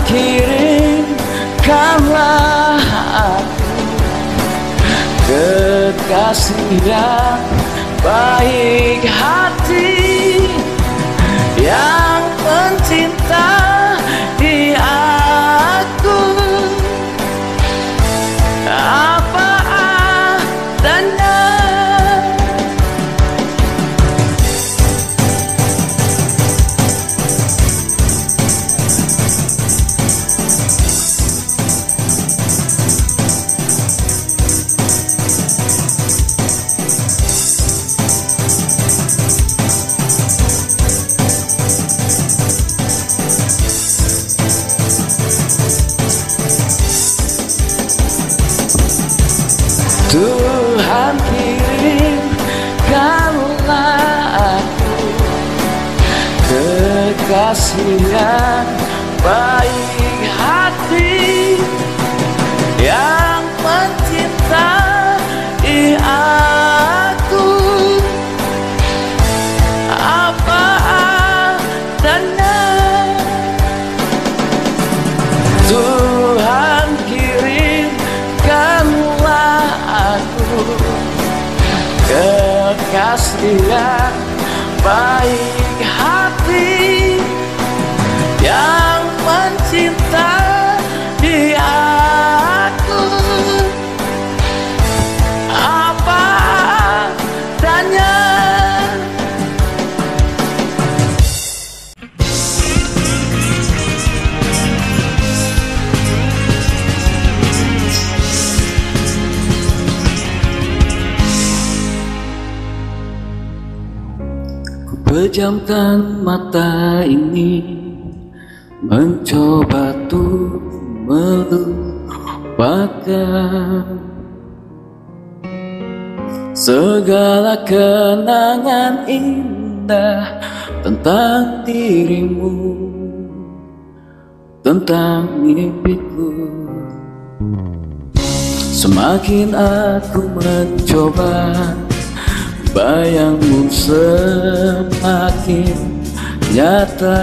kirimkanlah aku kekasih yang baik hati, yang mencintai aku apa adanya. Tuhan kirimkanlah aku kekasih yang baik hati, yang mencintai aku apa adanya. Tuhan kirimkanlah aku kekasih yang baik hati, yang mencintai aku apa adanya. Pejamkan mata ini, mencoba tuh melupakan segala kenangan indah tentang dirimu, tentang mimpiku. Semakin aku mencoba, bayangmu semakin nyata,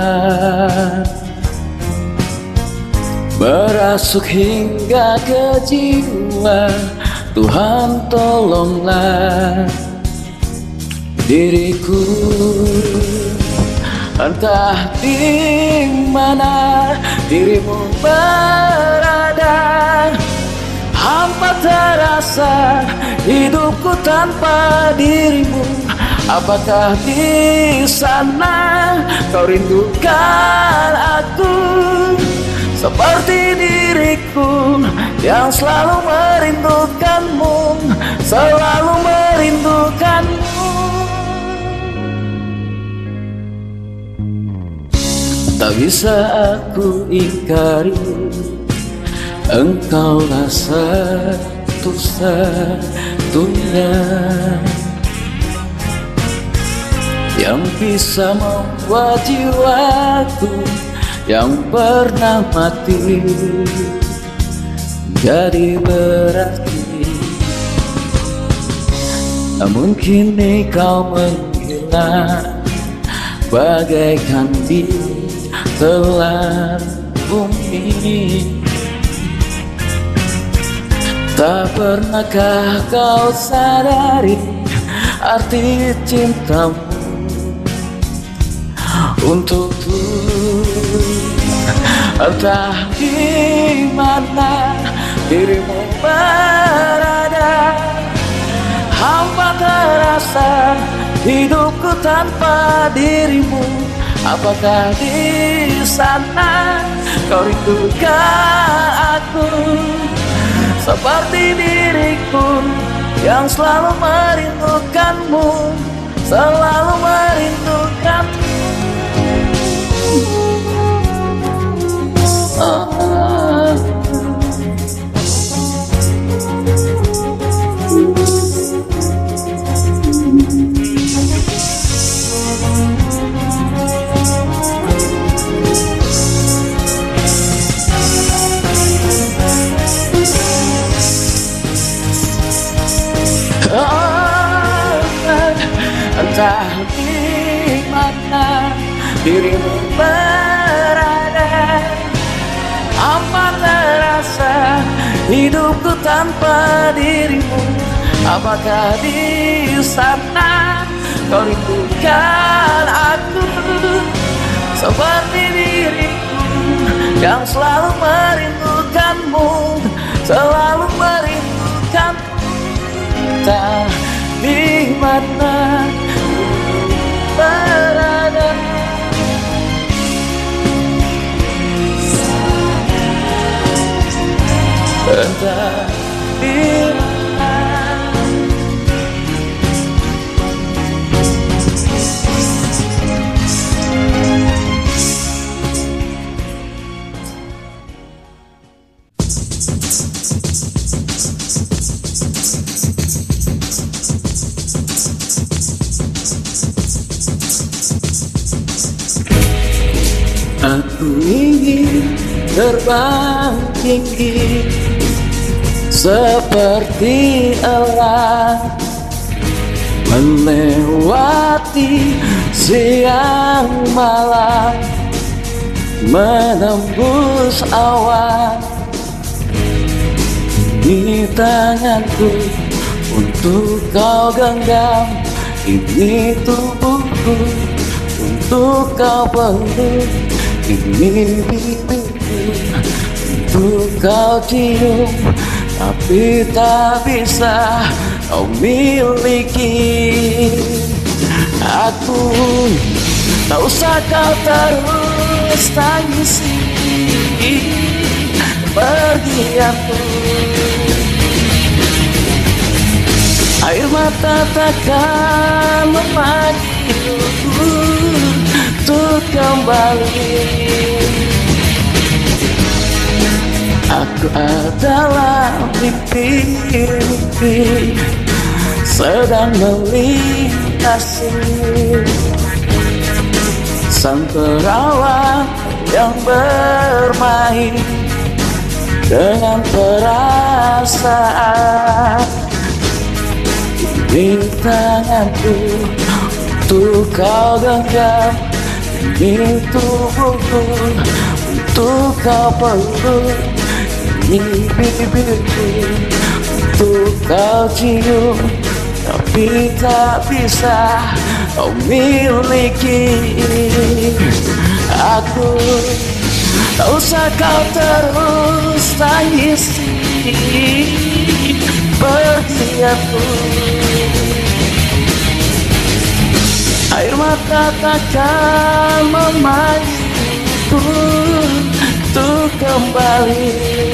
merasuk hingga ke jiwa. Tuhan tolonglah diriku, entah di mana dirimu berada. Hampa terasa hidupku tanpa dirimu. Apakah di sana kau rindukan aku seperti diriku yang selalu merindukanmu, selalu merindukanmu. Tak bisa aku ingkari, engkaulah satu-satunya yang bisa membuat jiwaku yang pernah mati jadi berarti. Namun kini kau menghilang bagaikan di telan bumi. Tak pernahkah kau sadari arti cintamu untukku? Entah di mana dirimu berada, hampa terasa hidupku tanpa dirimu. Apakah di sana kau rindukan aku seperti diriku yang selalu merindukanmu, selalu merindukanmu. Oh. Entah di mana dirimu berada, apa terasa hidupku tanpa dirimu. Apakah di sana kau rindukan aku seperti diriku yang selalu merindukanmu, selalu merindukanmu. Entah di mana berada, entah di mana. Aku ingin terbang tinggi seperti elang, melewati siang malam, menembus awan. Ini tanganku untuk kau genggam, ini tubuhku untuk kau peluk, ini pipiku untuk kau cium, tapi tak bisa kau miliki aku. Tak usah kau terus tangisi, pergi aku. Air mata takkan memanggilku untuk kembali. Aku adalah mimpi-mimpi sedang melintasi sang perawan yang bermain dengan perasaan. Ini tanganku untuk kau genggam, ini tubuhku untuk kau peluk, ini bibirku untuk kau cium, tapi tak bisa kau miliki aku. Tak usah kau terus tangisi, pergi aku. Air mata takkan memanggilku untuk kembali.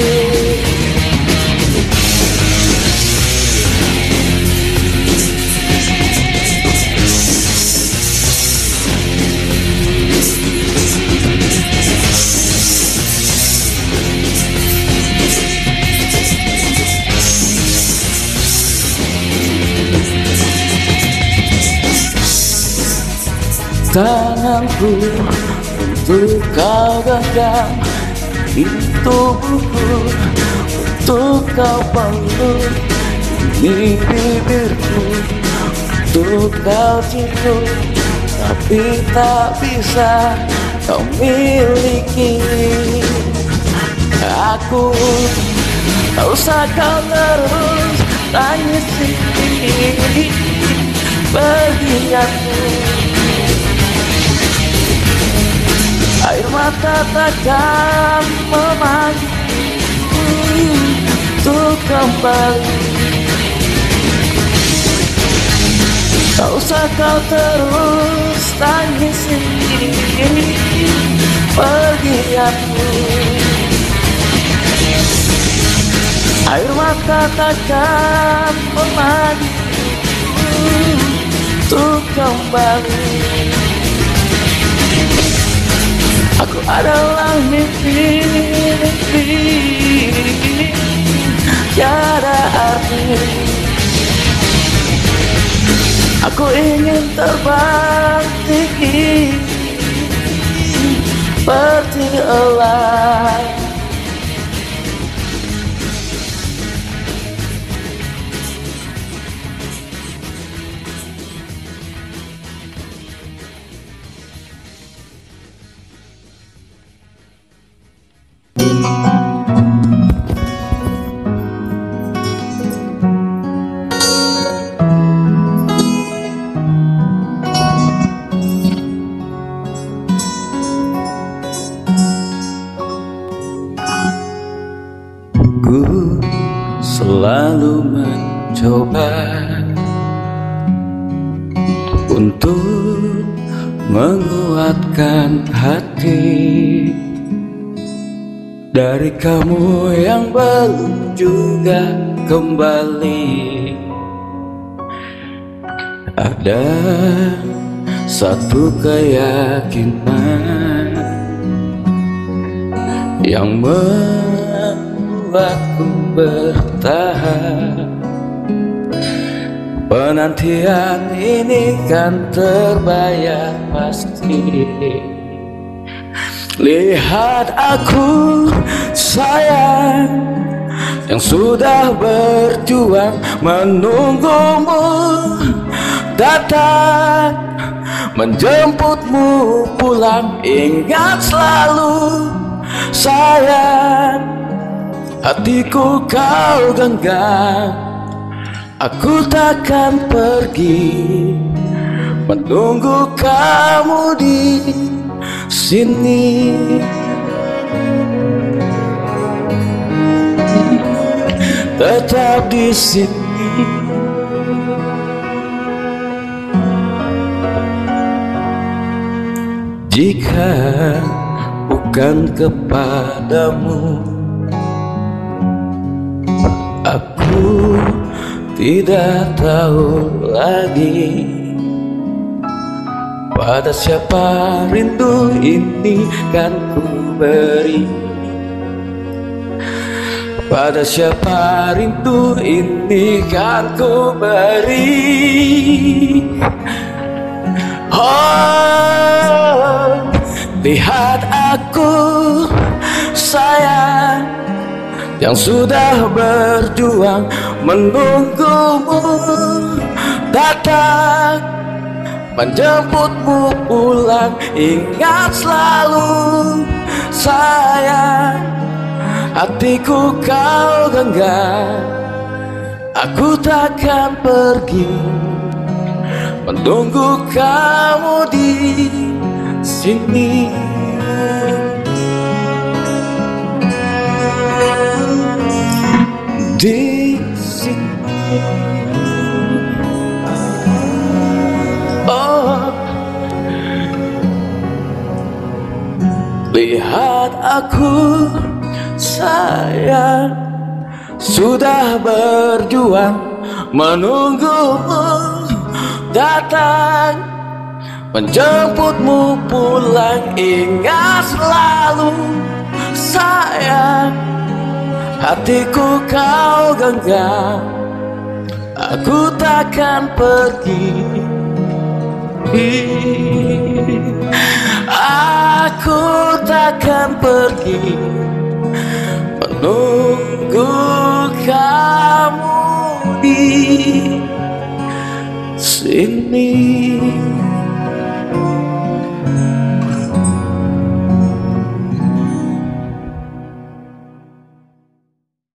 Tanganku untuk kau genggam, itu buku untuk kau peluk, ini bibirku untuk kau cium, tapi tak bisa kau miliki aku. Tak usah kau terus tangisi, pergi aku. Air mata takkan memanggilku untuk kembali. Tak usah kau terus tangisi, pergi aku. Air mata takkan memanggilku untuk kembali. Aku adalah mimpi-mimpi tiada arti. Aku ingin terbang tinggi seperti elang. Ku selalu mencoba untuk menguatkan hati dari kamu yang belum juga kembali. Ada satu keyakinan yang membuatku bertahan. Penantian ini kan terbayar pasti. Lihat aku sayang, yang sudah berjuang menunggumu datang, menjemputmu pulang. Ingat selalu sayang, hatiku kau genggam. Aku takkan pergi, menunggu kamu di sini. Tetap di sini. Jika bukan kepadamu, aku tidak tahu lagi Pada siapa rindu ini kan ku beri, pada siapa rindu ini kan ku beri. Oh, lihat aku sayang, yang sudah berjuang menunggumu datang, menjemputmu pulang. Ingat selalu sayang, hatiku kau genggam. Aku takkan pergi, menunggu kamu di sini. Di sini. Oh, lihat aku sayang, sudah berjuang menunggumu datang, menjemputmu pulang. Ingat selalu sayang, hatiku kau genggam. Aku takkan pergi, aku takkan pergi, menunggu kamu di sini.